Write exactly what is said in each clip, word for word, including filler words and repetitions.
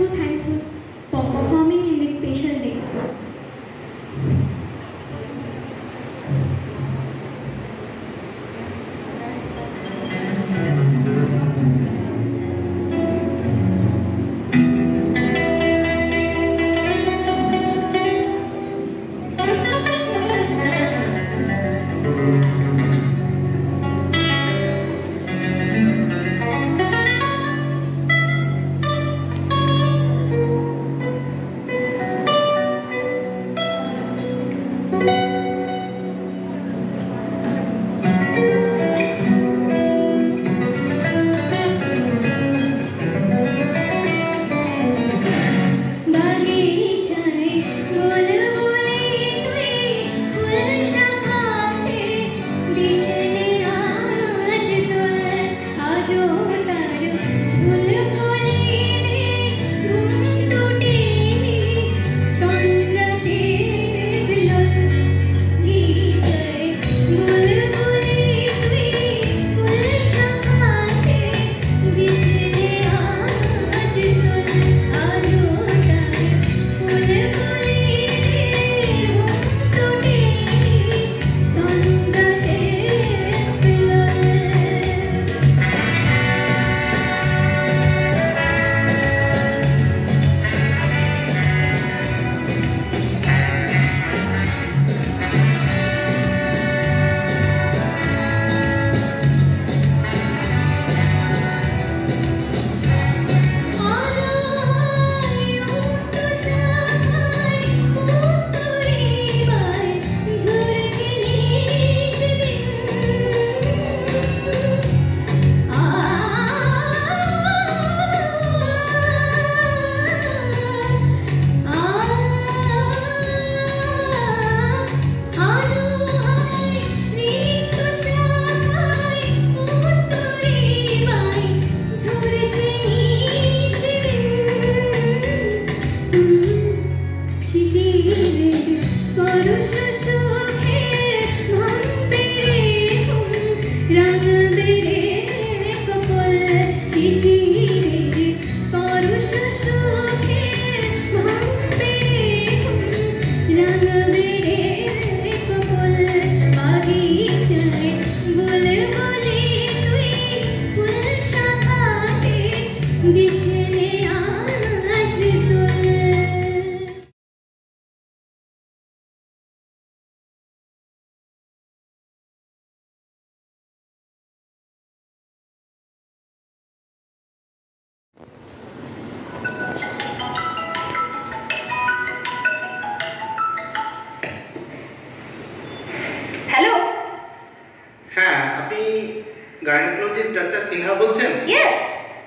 so thankful for performing in this special day. Gynaecologist doctor Sinha বলছেন? Yes.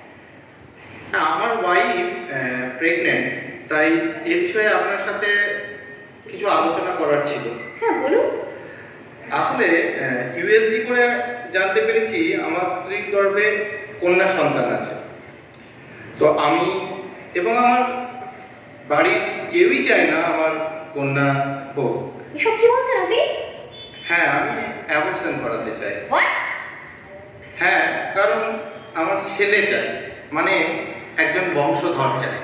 আমার wife pregnant, তাই এই বিষয়ে আপনার সাথে কিছু আলোচনা করার ছিল। হ্যাঁ বলুন। আসলে ইউএসজি করে জানতে পেরেছি আমার স্ত্রীর গর্ভে কন্যা সন্তান আছে। তো আমি এবং আমার বাড়ির কেউই চায় না আমার কন্যা হোক। এসব কি বলছেন আপনি? হ্যাঁ, আমি অ্যাবর্শন করাতে চাই। What? হ্যাঁ, কারণ আমার ছেলে চাই, মানে একজন বংশধর চাই।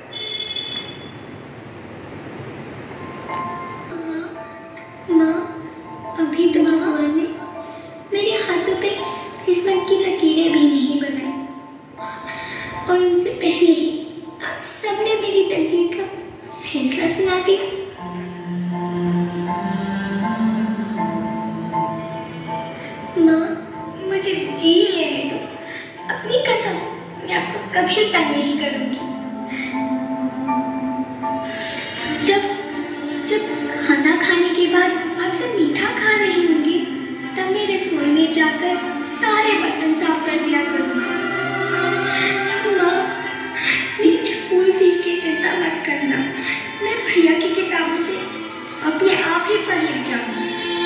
माँ, अभी तो भगवान ने मेरे हाथों पे किस्मत की लकीरें भी नहीं बनाई, और उनसे पहले ही सबने मेरी तकदीर का फैसला सुना दिया। माँ, मुझे जी लेने दो, अपनी कसम, मैं आपको कभी तंग नहीं करूंगी। जब जब खाना खाने के बाद आपसे मीठा खा रही होंगी, तब मेरे रसोई में जाकर सारे बर्तन साफ कर दिया करूंगा। माँ, मेरी स्कूल फीस की चिंता मत करना, मैं भैया की किताबों से अपने आप ही पढ़ लिख जाऊंगी।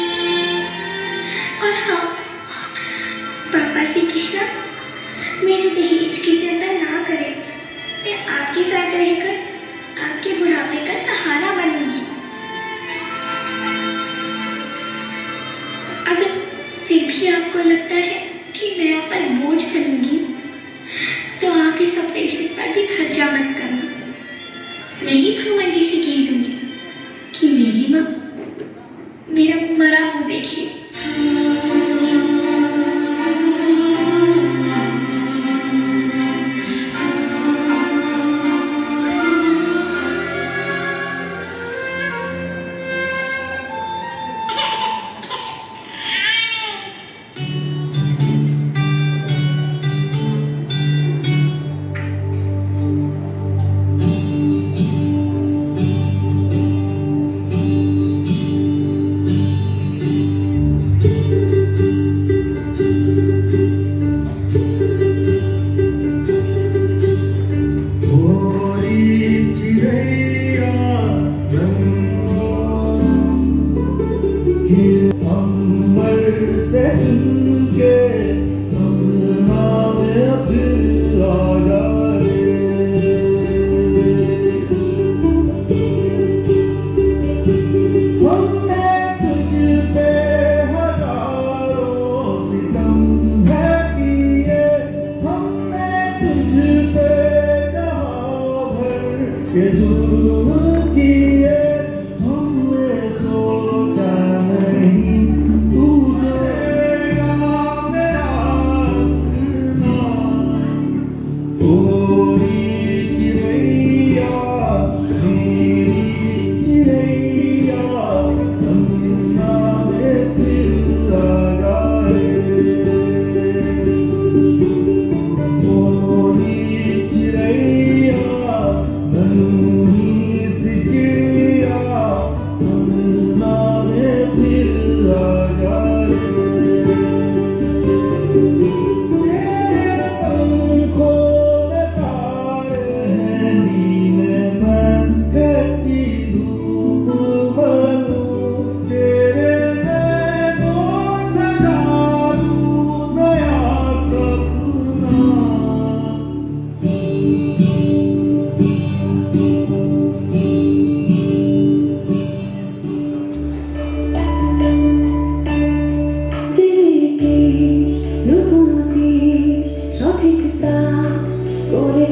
और हाँ, पापा से कहना मेरे दहेज की चिंता ना करें, मैं आपके साथ रहकर आपके बुढ़ापे का सहारा बनूंगी। अगर फिर भी आपको लगता है कि मैं आप पर बोझ बनूंगी, तो आप इस ऑपरेशन पर भी खर्चा मत करना।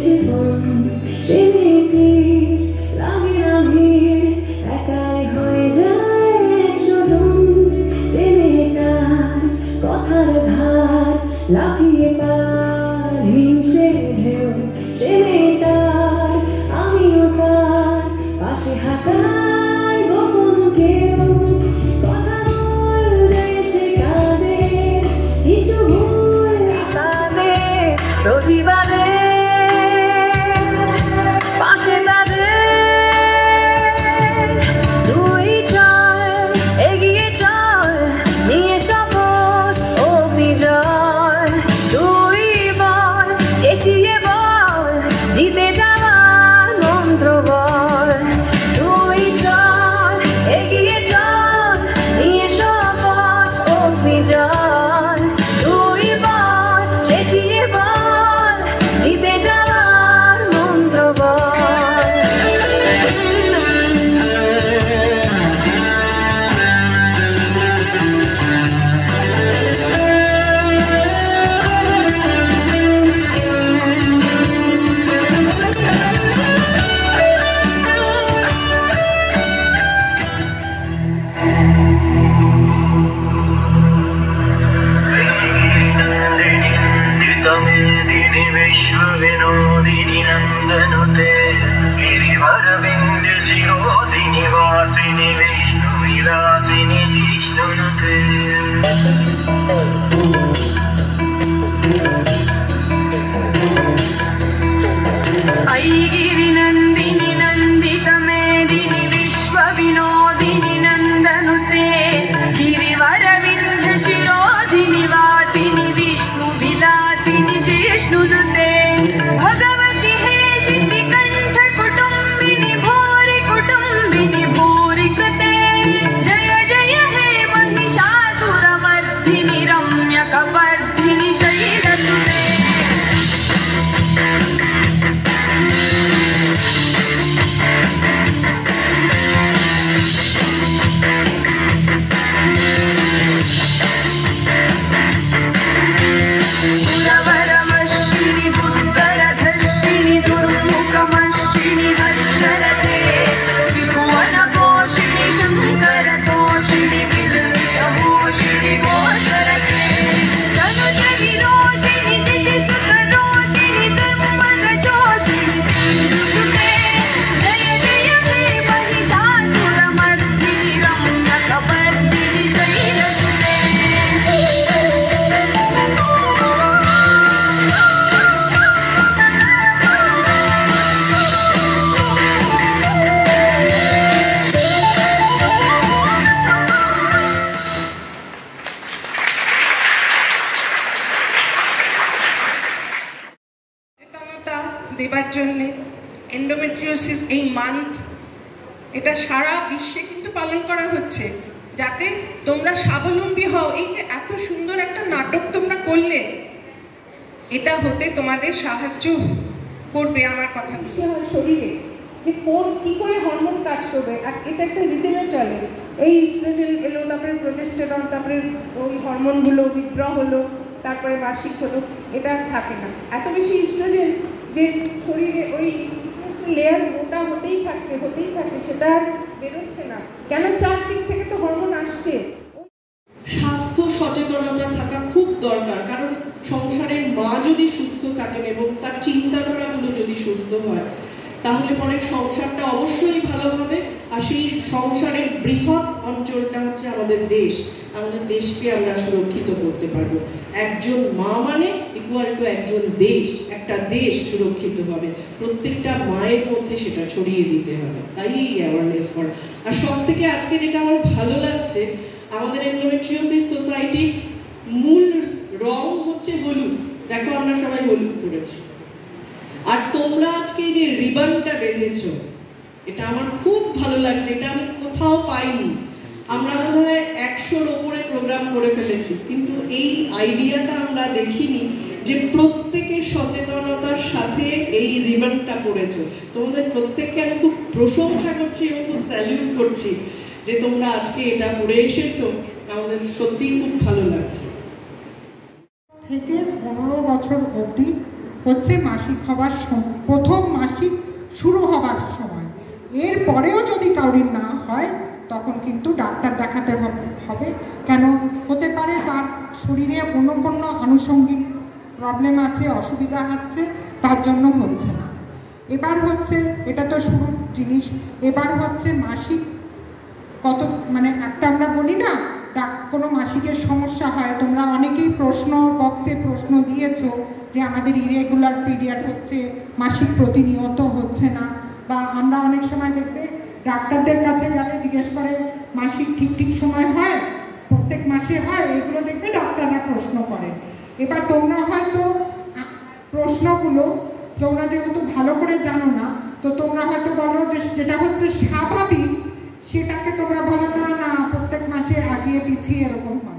জীবন সে মেয়েটির লাগে না ভিড় একাই হয়ে যায় একশোজন যে মেয়েটার কথার ধার লাফিয়ে পার হিংসে ঢেউ সে মেয়েটার আমিও তার পাশে হাঁটাই গোপন কেউ কথা বললে সে কাঁদে কিছু ভুল কাঁদে প্রতিবাদে পাশে তাদের দুই চল এগিয়ে চল নিয়ে শপথ ও বিজয় তুই বল চেঁচিয়ে বল জিতে যাওয়ার মন্ত্র বল তুই চল এগিয়ে চল নিয়ে শপথ ও বিজয় তুই বল চেঁচিয়ে বল জিতে যাওয়ার মন্ত্র বল दिनि विश्वविनोदिनि नन्दनुते गिरिवरविन्द्य शिरोदिनि वासिनि विष्णुविलासिनि जिष्णुनुते ऐगिरिनन्दिनि नन्दितमेदिनि विश्वविनोदिनि नन्दनुते गिरिवरविन्ध्य शिरोधिनि वासिनि विष्णुविलासिनि जिष्णुनुते भगवति हे शितिकण्ठ कुटुम्बिनि भूरि कुटुम्बिनि भूरि कृते जय जय हे महिषासुरमर्दिनि रम्यकपर्दिनि शैलसुते सुरवरमर्षिणि दुर्धरधर्षिणि दुर्मुखमर्षिणि हर्षरते त्रिभुवनपोषिणि शङ्करतोषिणि किल्बिषभूषिणि घोषरते तनुजविरोषिणि दितिसुतरोषिणि दुर्मदशोषिणि सिन्धुसुते जय जय हे महिषासुरमर्दिनि रम्यकपर्दिनि शैलसुते সচেতনতা দেবার জন্যে এন্ডোমেট্রিওসিস এই মান্থ এটা সারা বিশ্বে কিন্তু পালন করা হচ্ছে যাতে তোমরা স্বাবলম্বী হও। এই যে এত সুন্দর একটা নাটক তোমরা করলে এটা হতে তোমাদের সাহায্য করবে। আমার কথা শরীরে যে কোন কি করে হরমোন কাজ করবে আর এটা একটা রিদেমে চলে। এই ইস্ট্রোজেন এলো, তারপরে প্রোজেস্টেরন, তারপরে ওই হরমোনগুলো উইথড্র হলো, তারপরে মাসিক হলো, এটা থাকে না। এত বেশি ইস্ট্রোজেন যে শরীরে ওই লেয়ার মোটা হতেই থাকছে হতেই থাকছে সেটা আর বেরোচ্ছে না। কেন? চারদিক থেকে তো হরমোন আসছে। স্বাস্থ্য সচেতনতা থাকা খুব দরকার, কারণ সংসারের মা যদি সুস্থ থাকেন এবং তার চিন্তাধারাগুলো যদি সুস্থ হয় তাহলে পরে সংসারটা অবশ্যই ভালো হবে। আর সেই সংসারের বৃহৎ অঞ্চলটা হচ্ছে আমাদের দেশ। আমাদের দেশকে আমরা সুরক্ষিত করতে পারবো। একজন মা মানে ইকুয়াল টু একজন দেশ, একটা দেশ সুরক্ষিত হবে। প্রত্যেকটা মায়ের মধ্যে সেটা ছড়িয়ে দিতে হবে, তাই এই অ্যাওয়ারনেস করা। আর সব থেকে আজকে যেটা আমার ভালো লাগছে, আমাদের এন্ডোমেট্রিওসিস সোসাইটির মূল রং হচ্ছে হলুদ। দেখো আমরা সবাই হলুদ করেছি। আর তোমরা আজকে যে রিবনটা বেঁধেছো, এটা আমার খুব ভালো লাগছে, এটা আমি কোথাও পাইনি। আমরা বোধহয় একশোর ওপরে প্রোগ্রাম করে ফেলেছি, কিন্তু এই আইডিয়াটা আমরা দেখিনি যে প্রত্যেকের সচেতনতার সাথে এই রিবনটা পড়েছো। তোমাদের প্রত্যেককে আমি খুব প্রশংসা করছি এবং খুব স্যালিউট করছি যে তোমরা আজকে এটা পড়ে এসেছো। আমাদের সত্যিই খুব ভালো লাগছে। থেকে পনেরো বছর অবধি হচ্ছে মাসিক হবার সময়, প্রথম মাসিক শুরু হবার সময়। এর পরেও যদি কারোর না হয় তখন কিন্তু ডাক্তার দেখাতে হবে। কেন হতে পারে তার শরীরে অন্য কোনো আনুষঙ্গিক প্রবলেম আছে, অসুবিধা আছে, তার জন্য হচ্ছে না। এবার হচ্ছে, এটা তো শুরুর জিনিস, এবার হচ্ছে মাসিক কত, মানে একটা আমরা বলি না ডাক কোনো মাসিকের সমস্যা হয়, তোমরা অনেকেই প্রশ্ন বক্সে প্রশ্ন দিয়েছো যে আমাদের ইরেগুলার পিরিয়ড হচ্ছে, মাসিক প্রতিনিয়ত হচ্ছে না, বা আমরা অনেক সময় দেখবে ডাক্তারদের কাছে গেলে জিজ্ঞেস করে মাসিক ঠিক ঠিক সময় হয়, প্রত্যেক মাসে হয়, এগুলো দেখবে ডাক্তাররা প্রশ্ন করে। এবার তোমরা হয়তো প্রশ্নগুলো তোমরা যেহেতু ভালো করে জানো না, তো তোমরা হয়তো বলো যে যেটা হচ্ছে স্বাভাবিক সেটাকে তোমরা বলো না না প্রত্যেক মাসে আগিয়ে পিছিয়ে এরকম হয়।